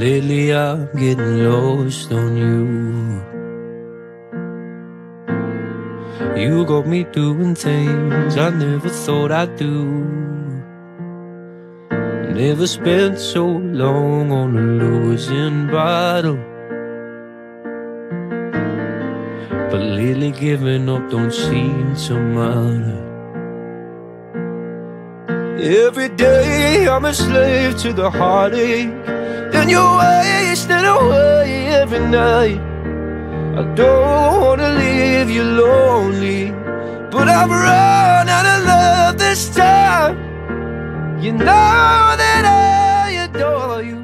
lately I'm getting lost on you. You got me doing things I never thought I'd do. Never spent so long on a losing battle, but lately giving up don't seem to matter. Every day I'm a slave to the heartache, and you're wasting away every night. I don't wanna leave you lonely, but I've run out of love this time. You know that I adore you.